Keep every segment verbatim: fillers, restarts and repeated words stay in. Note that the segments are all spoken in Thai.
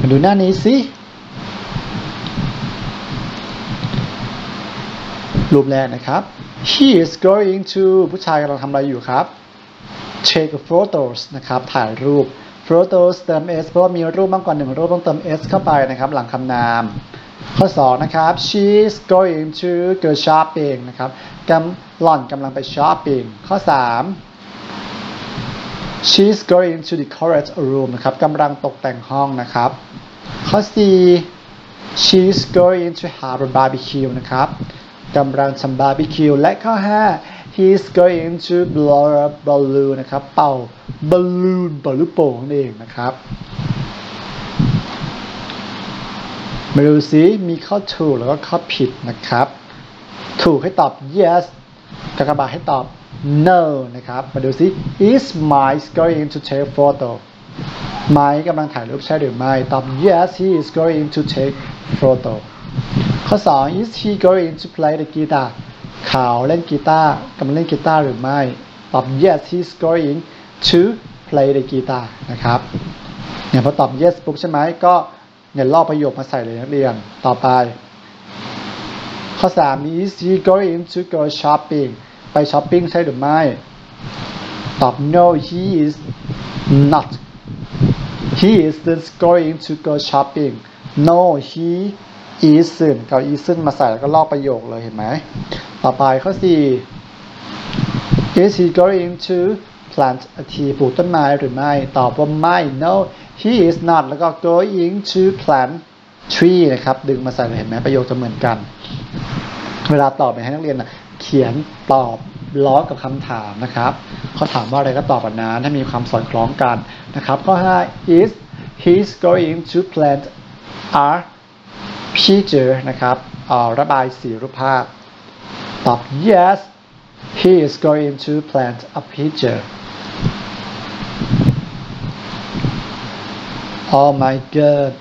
มาดูหน้านี้สิรูปแรกนะครับ he is going to ผู้ชายกำลังทำอะไรอยู่ครับ take photos นะครับถ่ายรูป photos เติม s เพราะว่ามีรูปมากกว่าหนึ่งรูปต้องเติม s เข้าไปนะครับหลังคำนามข้อสองนะครับ she is going to go shopping นะครับกำหล่อนกำลังไป shopping ข้อสาม she is going to decorate a room นะครับกำลังตกแต่งห้องนะครับข้อสี่ she is going to have a barbecue นะครับกำลังทำบาร์บีคิวและข้อห้า he is going to blow a balloon นะครับเป่าบอลลูนเป่าลูกโป่งนั่นเองนะครับมาดูซิมีข้อถูกแล้วก็ข้อผิดนะครับถูกให้ตอบ yes กากบาทให้ตอบ no นะครับมาดูซิ is Mike going to take photo ไมค์กำลังถ่ายรูปใช่หรือไม่ตอบ yes he is going to take photo ข้อสอง is he going to play the guitar เขาเล่นกีตาร์กำลังเล่นกีตาร์หรือไม่ตอบ yes he is going to play the guitar นะครับเนี่ยพอตอบ yes ปุ๊บใช่ไหมก็เนี่ยลอกประโยคมาใส่เลยนักเรียนต่อไปข้อสาม is he going to go shopping ไปช้อปปิ้งใช่หรือไม่ตอบ no he is not he isn't going to go shopping no he isn't เอา isn't มาใส่แล้วก็ลอกประโยคเลยเห็นไหมต่อไปข้อสี่ is he going to plant a tree ปลูกต้นไม้หรือไม่ตอบว่าไม่ no he is not แล้วก็ going to plant tree นะครับดึงมาใส่เลยเห็นไหมประโยคจะเหมือนกันเวลาตอบไปให้นักเรียนนะเขียนตอบล้อกับคำถามนะครับเขาถามว่าอะไรก็ตอบแบบนั้นให้มีความสอดคล้องกันนะครับข้อห้า is he is going to plant a picture นะครับระบายสีรูปภาพตอบ yes he is going to plant a picture oh my god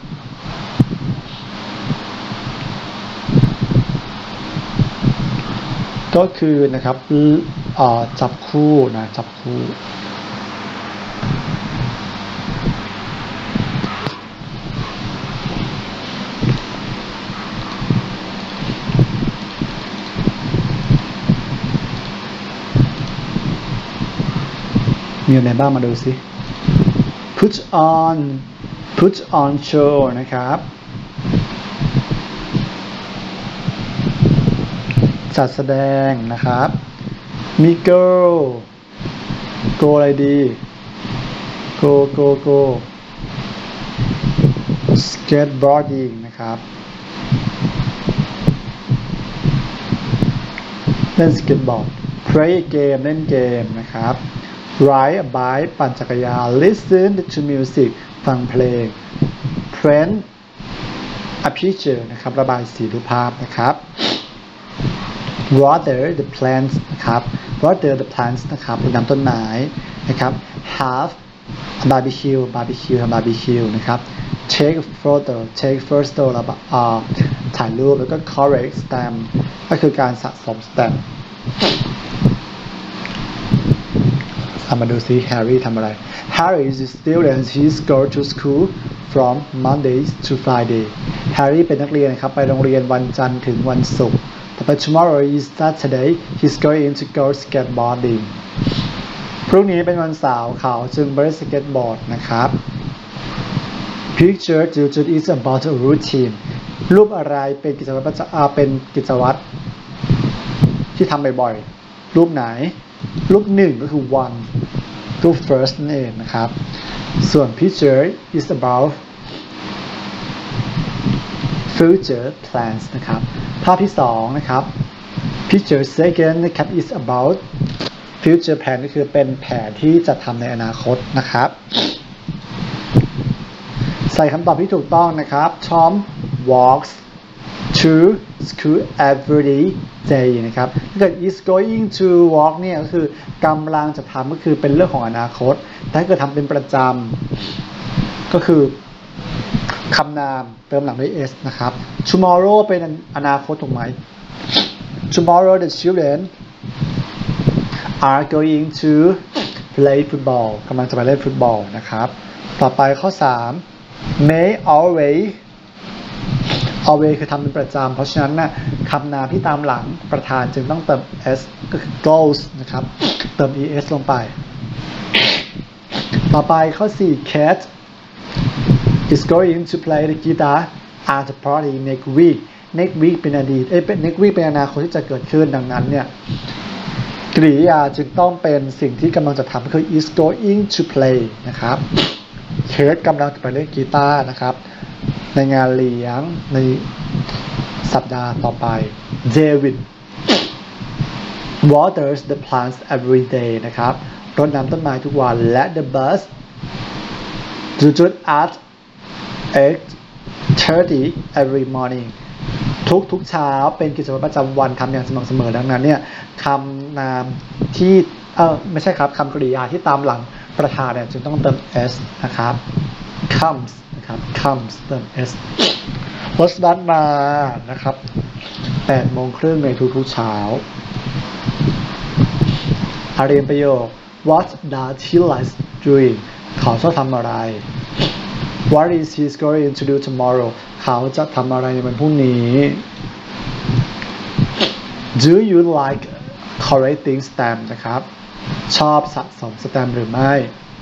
ก็คือนะครับจับคู่นะจับคู่มีอะไรบ้างมาดูสิ put on put on show นะครับจัดแสดงนะครับมี go go อะไรดี go go go skateboarding นะครับเล่นสเก็ตบอร์ด play game เล่นเกมนะครับ ride a bike ปั่นจักรยาน listen to music ฟังเพลง print a picture นะครับระบายสีรูปภาพนะครับ water the plants นะครับ water the plants นะครับรดน้ำต้นไม้นะครับ have a barbecue barbecue barbecue นะครับ take photo take photo แล้วถ่ายรูปแล้วก็ collect stamp ก็คือการสะสม stamp มาดูซิ Harry ทำอะไร Harry is a student he goes to school from Mondays to Friday Harry เป็นนักเรียนครับไปโรงเรียนวันจันทร์ถึงวันศุกร์ต่อไป tomorrow is Saturday he's going to go skateboarding พรุ่งนี้เป็นวันเสาร์เขาจึงไปเล่นสเก็ตบอร์ดนะครับ Picture is about a routine รูปอะไรเป็นกิจวัตรเป็นกิจวัตรที่ทำบ่อยๆรูปไหนรูปหนึ่งก็คือ one รูป first นั่นเองนะครับส่วน picture is about future plans นะครับภาพที่สองนะครับ picture second นะครับ is about future plan ก็คือเป็นแผนที่จะทำในอนาคตนะครับใส่คำตอบที่ถูกต้องนะครับ Tom walks to school every day นะครับถ้าเกิด is going to walk เนี่ยก็คือกำลังจะทำก็คือเป็นเรื่องของอนาคตแต่ถ้าเกิดทำเป็นประจำก็คือคำนามเติมหลังด้วย s นะครับ tomorrow เป็นอนาคตถูกไหม tomorrow the children are going to play football กำลังจะไปเล่นฟุตบอลนะครับต่อไปข้อสาม may always always คือทำเป็นประจำเพราะฉะนั้นนะคำนามที่ตามหลังประธานจึงต้องเติม s ก็คือ goes นะครับเติม es ลงไปต่อไปข้อสี่ Kate is going to play the guitar at the party next week next week เป็นอดีตเอ้ยเป็น next week เป็นอนาคตที่จะเกิดขึ้นดังนั้นเนี่ยกริยาจึงต้องเป็นสิ่งที่กำลังจะทำคือ is going to play นะครับ Kate กำลังจะไปเล่นกีตาร์นะครับในงานเลี้ยงในสัปดาห์ต่อไป David waters the plants every day นะครับรดน้ำต้นไม้ทุกวันและ the busจุดๆ at eight thirty every morning ทุกทุกเช้าเป็นกิจวัตรประจำวันทำอย่างสม่ำเสมอดังนั้นเนี่ยคำนามที่เออไม่ใช่ครับคำกริยาที่ตามหลังประธานเนี่ยจึงต้องเติม s นะครับ comes นะครับ comes เติม s รถบัสมานะครับแปดโมงครึ่งในทุกๆเช้าอาเรียนประโยค What does he like doing เขาชอบทำอะไร What is he going to do tomorrow เขาจะทำอะไรในวันพรุ่งนี้ Do you like collecting stamps นะครับชอบสะสมสแตมป์หรือไม่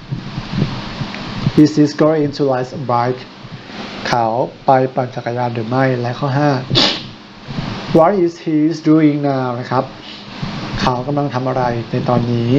Is he going to ride a bike เขาไปปั่นจักรยานหรือไม่และข้อห้า What is he doing now นะครับเขากำลังทำอะไรในตอนนี้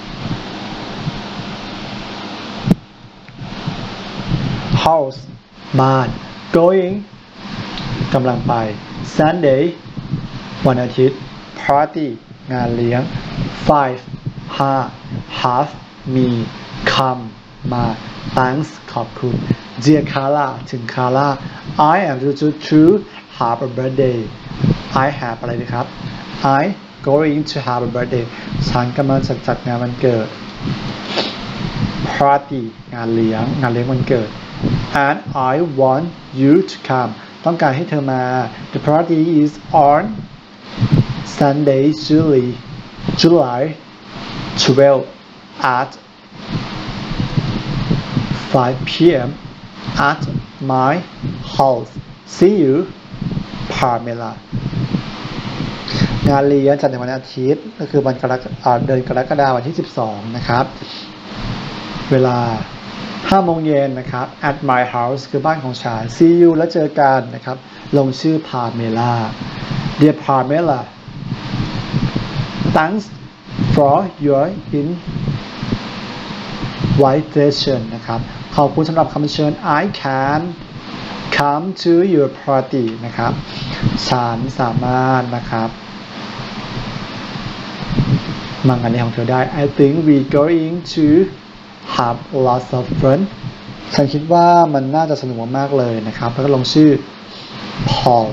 House บ้าน Going กำลังไป Sunday วันอาทิตย์ Party งานเลี้ยง Five ห้า Have มี Come มา Thanks ขอบคุณ Dear Carla ถึง Carla I am to to have a birthday I have อะไรดีครับ I going to have a birthday ฉันกำลังจะจัดงานวันเกิด Party งานเลี้ยงงานเลี้ยงวันเกิด and I want you to come ต้องการให้เธอมา The party is on Sunday July July twelfth at five p m at my house see you Pamela งานเลี้ยงจัดในวันอาทิตย์ก็คือวันกรกฎาคมเดือนกรกฎาคมวันที่สิบสองนะครับเวลาห้าโมงเย็นนะครับ at my house คือบ้านของฉัน see you แล้วเจอกันนะครับลงชื่อ Pamela Dear Pamela thanks for your invitation นะครับขอบคุณสำหรับคำเชิญ I can come to your party นะครับฉันสามารถนะครับมางานเลี้ยงของเธอได้ I think we going to have lots of fun ฉันคิดว่ามันน่าจะสนุกมากเลยนะครับแล้วก็ลงชื่อ Paul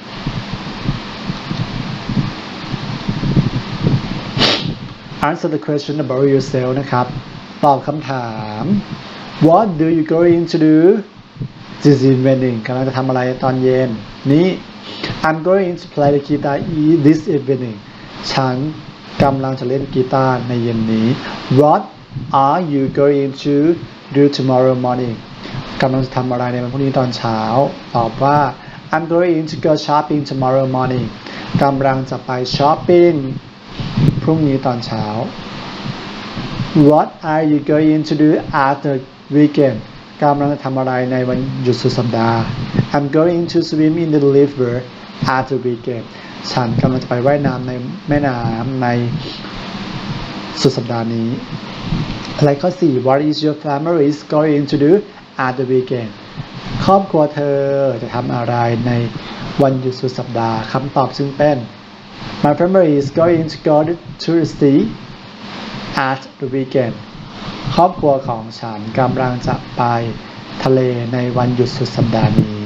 Answer the question about yourself นะครับตอบคำถาม What do you going to do this evening กำลังจะทำอะไรตอนเย็นนี้ I'm going to play the guitar this evening ฉันกำลังจะเล่นกีตาร์ในเย็นนี้ What are you going to do tomorrow morning กำลังจะทำอะไรในวันพรุ่งนี้ตอนเช้าตอบว่า I'm going to go shopping tomorrow morning กำลังจะไปช้อปปิ้งพรุ่งนี้ตอนเช้า What are you going to do after weekend กำลังจะทำอะไรในวันหยุดสุดสัปดาห์ I'm going to swim in the river after weekend ฉันกำลังจะไปว่ายน้ำในแม่น้ำในสุดสัปดาห์นี้และข้อสี่ What is your family going to do at the weekend ครอบครัวเธอจะทำอะไรในวันหยุดสุดสัปดาห์คำตอบซึ่งเป็น My family is going to go to the sea at the weekend ครอบครัวของฉันกำลังจะไปทะเลในวันหยุดสุดสัปดาห์นี้